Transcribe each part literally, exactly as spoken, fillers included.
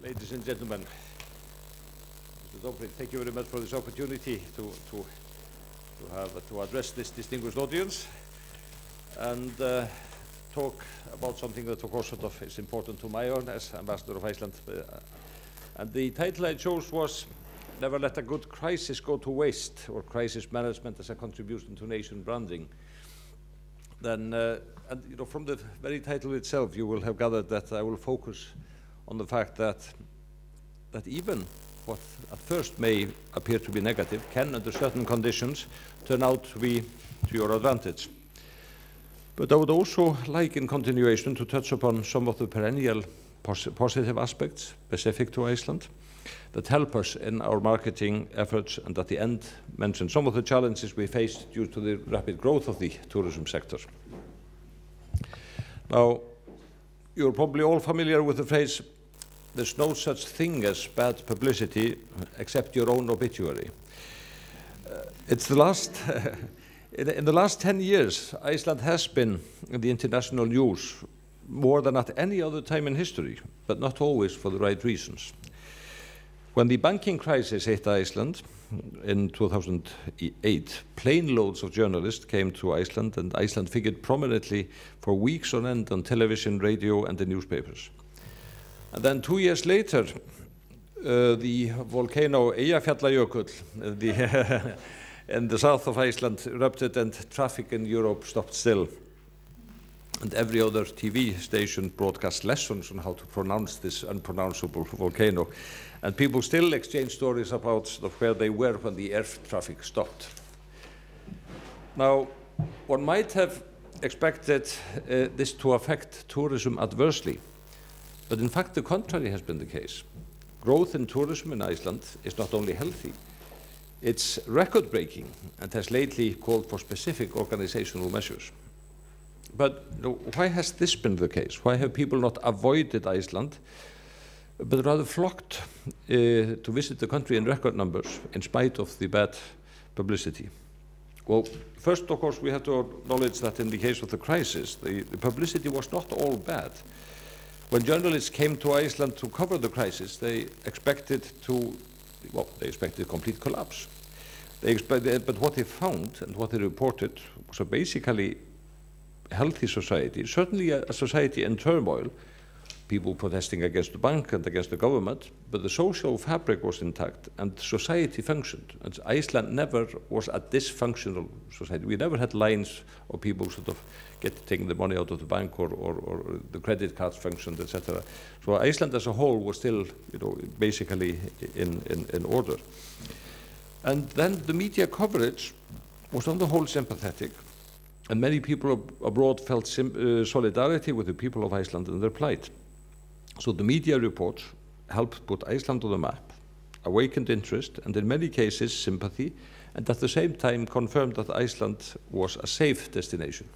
Ladies and gentlemen, Mister Dobrik, thank you very much for this opportunity to, to, to, have, to address this distinguished audience and uh, talk about something that, of course, sort of is important to my own as Ambassador of Iceland. Uh, and the title I chose was Never Let a Good Crisis Go to Waste, or Crisis Management as a Contribution to Nation Branding. Then, uh, and you know, from the very title itself, you will have gathered that I will focus on the fact that that even what at first may appear to be negative can, under certain conditions, turn out to be to your advantage. But I would also like, in continuation, to touch upon some of the perennial pos positive aspects specific to Iceland that help us in our marketing efforts, and at the end mention some of the challenges we faced due to the rapid growth of the tourism sector. Now, you're probably all familiar with the phrase, "There's no such thing as bad publicity except your own obituary." Uh, it's the last, in, in the last ten years, Iceland has been in the international news more than at any other time in history, but not always for the right reasons. When the banking crisis hit Iceland in two thousand eight, plane loads of journalists came to Iceland, and Iceland figured prominently for weeks on end on television, radio, and the newspapers. And then two years later, uh, the volcano Eyjafjallajökull the in the south of Iceland erupted, and traffic in Europe stopped still. And every other T V station broadcast lessons on how to pronounce this unpronounceable volcano. And people still exchange stories about sort of where they were when the air traffic stopped. Now, one might have expected uh, this to affect tourism adversely. But in fact, the contrary has been the case. Growth in tourism in Iceland is not only healthy, it's record-breaking and has lately called for specific organizational measures. But you know, why has this been the case? Why have people not avoided Iceland, but rather flocked uh, to visit the country in record numbers in spite of the bad publicity? Well, first, of course, we have to acknowledge that in the case of the crisis, the, the publicity was not all bad. When journalists came to Iceland to cover the crisis, they expected to, well, they expected complete collapse. They expected, but what they found and what they reported was a basically healthy society, certainly a, a society in turmoil, people protesting against the bank and against the government, but the social fabric was intact and society functioned. And Iceland never was a dysfunctional society. We never had lines of people sort of get taking the money out of the bank, or, or, or the credit cards functioned, et cetera. So Iceland as a whole was still, you know, basically in, in, in order. And then the media coverage was on the whole sympathetic, and many people ab abroad felt sim uh, solidarity with the people of Iceland and their plight. So the media reports helped put Iceland on the map, awakened interest, and in many cases sympathy, and at the same time confirmed that Iceland was a safe destination.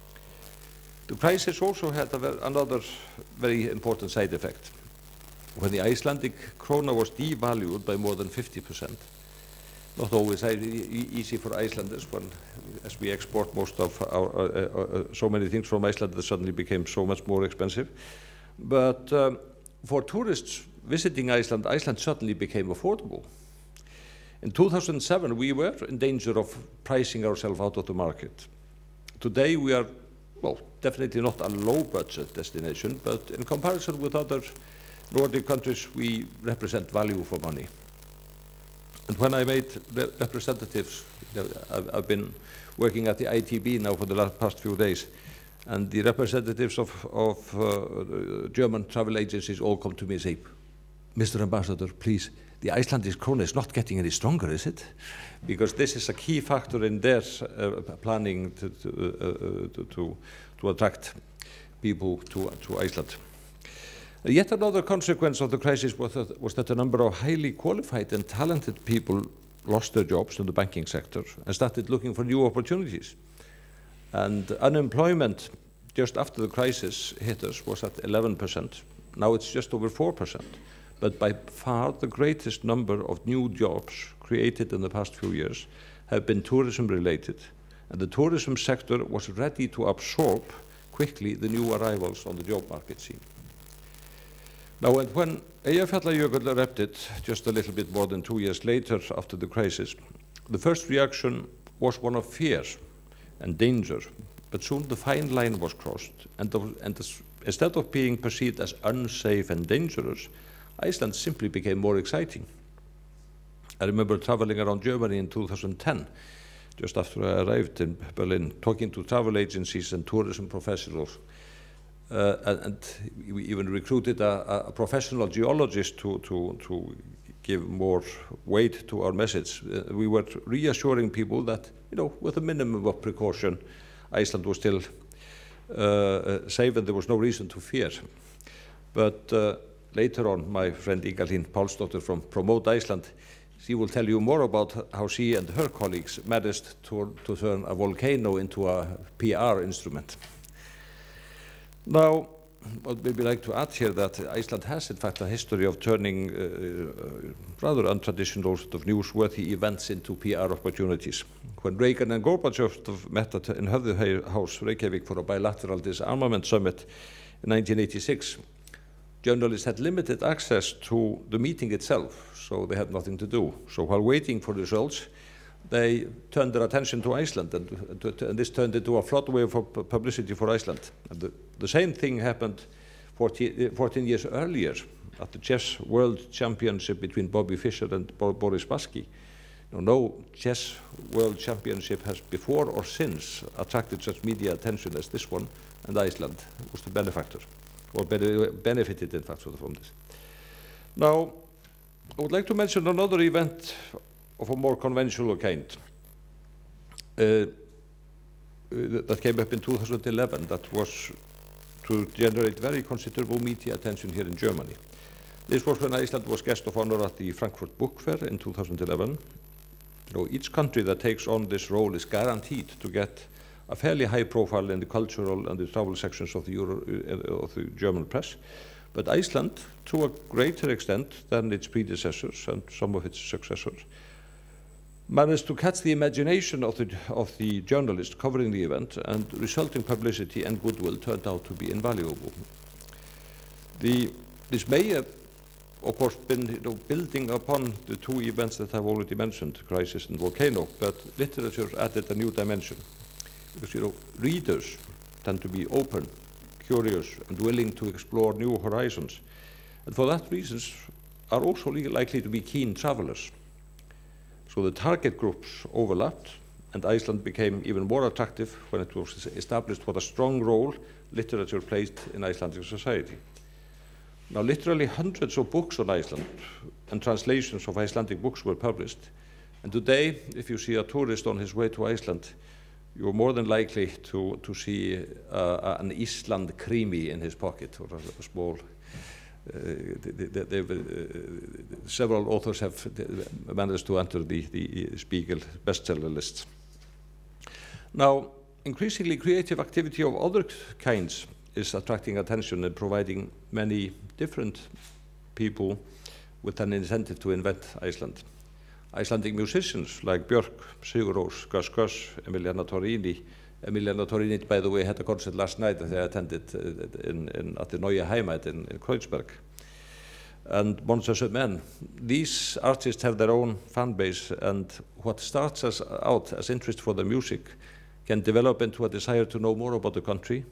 The crisis also had a ver another very important side effect. When the Icelandic krona was devalued by more than fifty percent, not always e easy for Icelanders when, as we export most of our, uh, uh, uh, so many things from Iceland that suddenly became so much more expensive. But um, for tourists visiting Iceland, Iceland suddenly became affordable. In two thousand seven, we were in danger of pricing ourselves out of the market. Today, we are, well, definitely not a low-budget destination, but in comparison with other Nordic countries, we represent value for money. And when I made re representatives, I've, I've been working at the I T B now for the last past few days, and the representatives of, of uh, German travel agencies all come to me and say, "Mister Ambassador, please, the Icelandic krona is not getting any stronger, is it?" Because this is a key factor in their uh, planning to, to, uh, to, to, to attract people to, to Iceland. Uh, yet another consequence of the crisis was that, was that a number of highly qualified and talented people lost their jobs in the banking sector and started looking for new opportunities. And unemployment just after the crisis hit us was at eleven percent. Now it's just over four percent. But by far the greatest number of new jobs created in the past few years have been tourism related. And the tourism sector was ready to absorb quickly the new arrivals on the job market scene. Now, and when Eyjafjallajökull erupted just a little bit more than two years later after the crisis, the first reaction was one of fear and danger, but soon the fine line was crossed, and, the, and the, instead of being perceived as unsafe and dangerous, Iceland simply became more exciting. I remember traveling around Germany in two thousand ten, just after I arrived in Berlin, talking to travel agencies and tourism professionals. Uh, and, and we even recruited a, a professional geologist to, to, to give more weight to our message. Uh, we were reassuring people that, you know, with a minimum of precaution, Iceland was still uh, safe and there was no reason to fear. But uh, later on, my friend Ingalín Pálsdóttir from Promote Iceland, she will tell you more about how she and her colleagues managed to, to turn a volcano into a P R instrument. Now, I'd maybe like to add here that Iceland has, in fact, a history of turning uh, uh, rather untraditional sort of newsworthy events into P R opportunities. When Reagan and Gorbachev met at, in Höfðu House, Reykjavik, for a bilateral disarmament summit in nineteen eighty-six, journalists had limited access to the meeting itself, so they had nothing to do. So while waiting for the results, they turned their attention to Iceland, and, and this turned into a floodway of publicity for Iceland. And the, the same thing happened fourteen years earlier at the chess world championship between Bobby Fischer and Boris Spassky. You know, no chess world championship has before or since attracted such media attention as this one, and Iceland was the benefactor, or benefited in fact from this. Now, I would like to mention another event of a more conventional kind uh, that came up in two thousand eleven, that was to generate very considerable media attention here in Germany. This was when Iceland was guest of honor at the Frankfurt Book Fair in two thousand eleven. You know, each country that takes on this role is guaranteed to get a fairly high profile in the cultural and the travel sections of the, Euro, uh, of the German press. But Iceland, to a greater extent than its predecessors and some of its successors, managed to catch the imagination of the, of the journalist covering the event, and resulting publicity and goodwill turned out to be invaluable. The, this may have, of course, been you know, building upon the two events that I've already mentioned, crisis and volcano, but literature added a new dimension. Because you know, readers tend to be open, curious, and willing to explore new horizons, and for that reasons are also likely to be keen travelers. So the target groups overlapped, and Iceland became even more attractive when it was established what a strong role literature played in Icelandic society. Now, literally hundreds of books on Iceland and translations of Icelandic books were published. And today, if you see a tourist on his way to Iceland, you're more than likely to, to see uh, an Iceland creamy in his pocket, or a, a small Uh, they, they, they, uh, several authors have managed to enter the, the Spiegel bestseller lists. Now, increasingly creative activity of other kinds is attracting attention and providing many different people with an incentive to invent Iceland. Icelandic musicians like Björk, Sigur Rós, Gus Gus, Emiliana Torrini. Emiliana Torrini, by the way, had a concert last night that I attended uh, in, in, at the Neue Heimat in, in Kreuzberg. And Monsters of Men. These artists have their own fan base, and what starts as out as interest for the music can develop into a desire to know more about the country.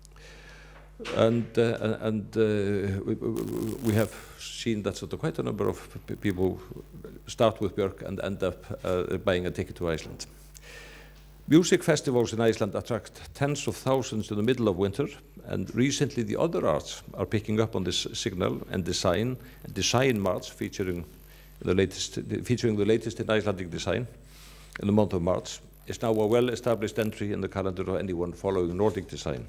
And, uh, and uh, we, we have seen that sort of quite a number of people start with Björk and end up uh, buying a ticket to Iceland. Music festivals in Iceland attract tens of thousands in the middle of winter, and recently the other arts are picking up on this signal, and design, and design March featuring the latest, featuring the latest in Icelandic design in the month of March is now a well-established entry in the calendar of anyone following Nordic design.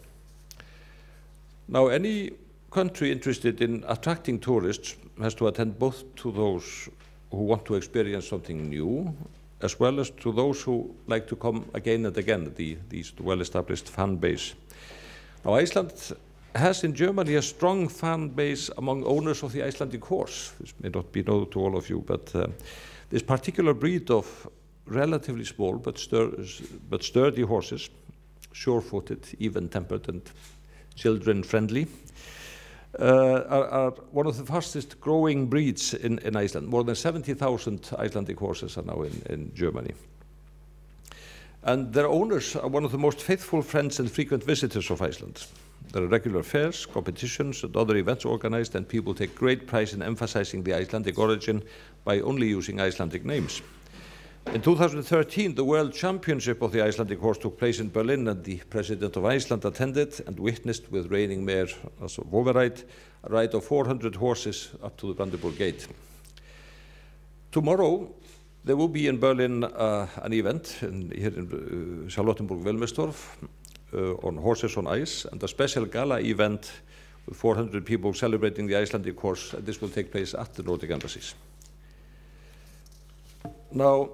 Now, any country interested in attracting tourists has to attend both to those who want to experience something new, as well as to those who like to come again and again, the, these well-established fan base. Now, Iceland has in Germany a strong fan base among owners of the Icelandic horse. This may not be known to all of you, but uh, this particular breed of relatively small but, stur but sturdy horses, sure-footed, even-tempered, and children-friendly, uh, are, are one of the fastest growing breeds in, in Iceland. More than seventy thousand Icelandic horses are now in, in Germany. And their owners are one of the most faithful friends and frequent visitors of Iceland. There are regular fairs, competitions, and other events organized, and people take great pride in emphasizing the Icelandic origin by only using Icelandic names. In two thousand thirteen, the World Championship of the Icelandic horse took place in Berlin, and the President of Iceland attended and witnessed with reigning Mayor Voveride a ride of four hundred horses up to the Brandenburg Gate. Tomorrow, there will be in Berlin uh, an event in, here in uh, Charlottenburg-Wilmersdorf uh, on horses on ice, and a special gala event with four hundred people celebrating the Icelandic horse. And this will take place at the Nordic embassies. Now,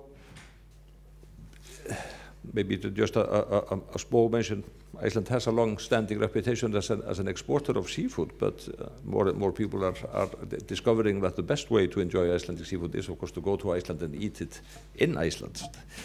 maybe just a, a, a small mention, Iceland has a long-standing reputation as an, as an exporter of seafood, but uh, more and more people are, are discovering that the best way to enjoy Icelandic seafood is, of course, to go to Iceland and eat it in Iceland.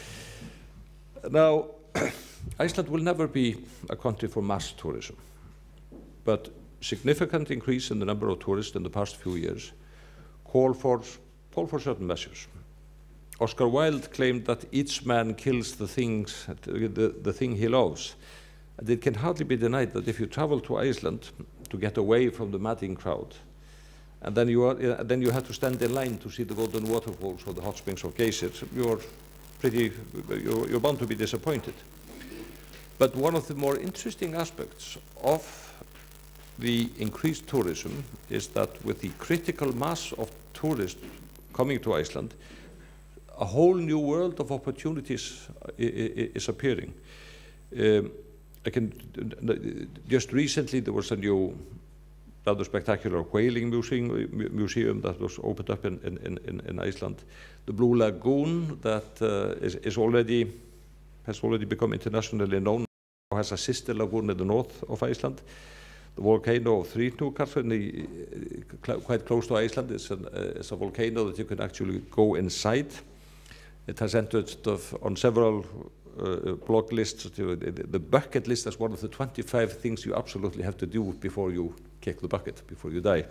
Now, Iceland will never be a country for mass tourism, but significant increase in the number of tourists in the past few years call for, call for certain measures. Oscar Wilde claimed that each man kills the, things, the, the thing he loves. And it can hardly be denied that if you travel to Iceland to get away from the madding crowd, and then you, are, uh, then you have to stand in line to see the golden waterfalls or the hot springs of geysers, you're, pretty, you're, you're bound to be disappointed. But one of the more interesting aspects of the increased tourism is that with the critical mass of tourists coming to Iceland, a whole new world of opportunities is appearing. Um, I can, just recently there was a new, rather spectacular whaling museum, museum that was opened up in, in, in, in Iceland. The Blue Lagoon that uh, is, is already, has already become internationally known, has a sister lagoon in the north of Iceland. The volcano of Þrýhnúkar, uh, quite close to Iceland, is, an, uh, is a volcano that you can actually go inside. It has entered stuff on several uh, blog lists. The, the bucket list is one of the twenty-five things you absolutely have to do before you kick the bucket, before you die.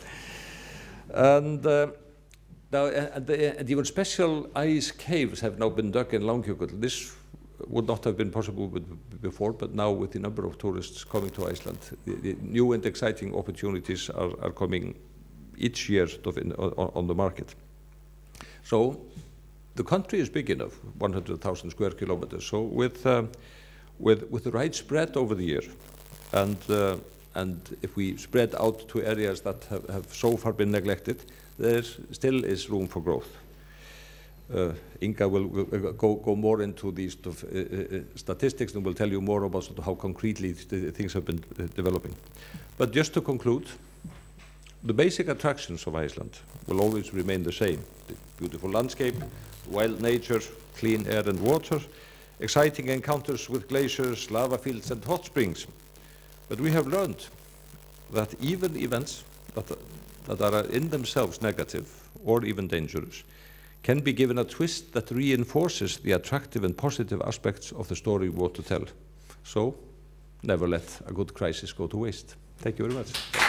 And, uh, now, and, the, and even special ice caves have now been dug in Langjökull. This would not have been possible with, before, but now with the number of tourists coming to Iceland, the, the new and exciting opportunities are, are coming each year in, on, on the market. So, the country is big enough, one hundred thousand square kilometers. So with, uh, with, with the right spread over the year, and, uh, and if we spread out to areas that have, have so far been neglected, there still is room for growth. Uh, Inga will, will go, go more into these uh, uh, statistics and will tell you more about sort of how concretely the things have been uh, developing. But just to conclude, the basic attractions of Iceland will always remain the same. The beautiful landscape, wild nature, clean air and water, exciting encounters with glaciers, lava fields and hot springs. But we have learned that even events that, that are in themselves negative or even dangerous can be given a twist that reinforces the attractive and positive aspects of the story we want to tell. So, never let a good crisis go to waste. Thank you very much.